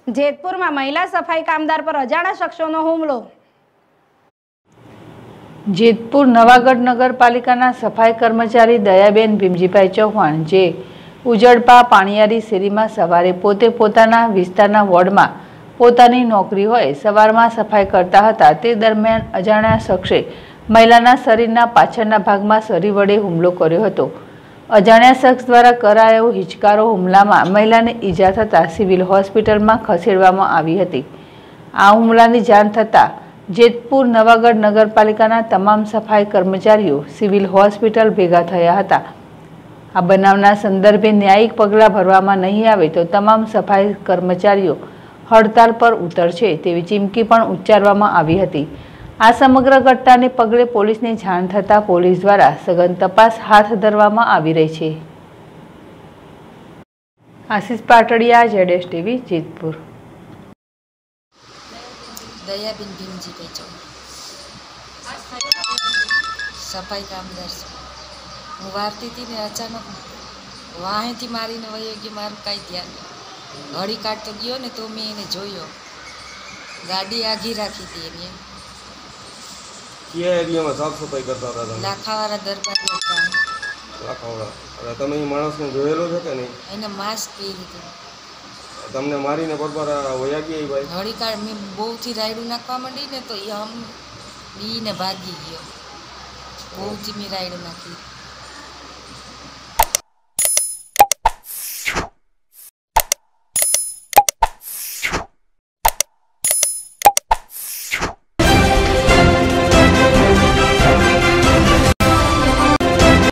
જેતપુર में महिला सफाई कामदार पर अजाण्या शख्सों हुमलो। જેતપુર નવાગઢ નગરપાલિકાના સફાઈ કર્મચારી દયાબેન ભીમજીભાઈ ચૌહાણ જે ઉજળપા પાણીયારી શેરીમાં સવારે પોતે પોતાના વિસ્તારના વોર્ડમાં પોતાની નોકરી હોય સવારમાં સફાઈ કરતા હતા તે દરમિયાન અજાણ્યા શખ્સે મહિલાના શરીરના પાછળના ભાગમાં સરી વડે હુમલો કર્યો હતો। અજાણ્યા શખ્સ દ્વારા કરાયેલો હિચકારો હુમલામાં મહિલાને ઈજા થતાં સિવિલ હોસ્પિટલમાં ખસેડવામાં આવી હતી। આ હુમલાની જાણ થતાં જેતપુર નવાગઢ નગરપાલિકાના તમામ સફાઈ કર્મચારીઓ સિવિલ હોસ્પિટલ ભેગા થયા હતા। આ બનાવના સંદર્ભે ન્યાયિક પગલાં ભરવામાં નહીં આવે તો તમામ સફાઈ કર્મચારીઓ હડતાલ પર ઉતરશે તેવી ચીમકી પણ ઉચ્ચારવામાં આવી હતી। આ સમગ્ર ઘટનાને પગલે પોલીસને જાણ થતાં પોલીસ દ્વારા સઘન તપાસ હાથ ધરવામાં આવી રહી છે। Ashish Patadia, ZS TV, Jetpur. दयाबेन भीमजीभाई चौहाण सफाई कामदार छे। हूँ वारती थी ने अचानक वाहेथी मारीने वयो गयो। मारू कांई ध्यान नहीं। घड़ी काढतो गयो ने तो मैं एने जोयो। गाड़ी आगी राखी थी एने। क्या एरिया में साफ सफाई करता था તમે? लाखावाड़ा दरबार में। લાખાવાડા। અરે તમે એ માણસને જોયેલો છે કે નહીં? એને માસ્ક પહેર્યું હતું। તમને મારીને બરોબર વયા ગયા ભાઈ? ઘડી કાઢ મેં બહુથી રાયડું નાખવા માંડી ને તો એ આમ બીને ભાગી ગયો। બહુથી મેં રાયડું નાખી।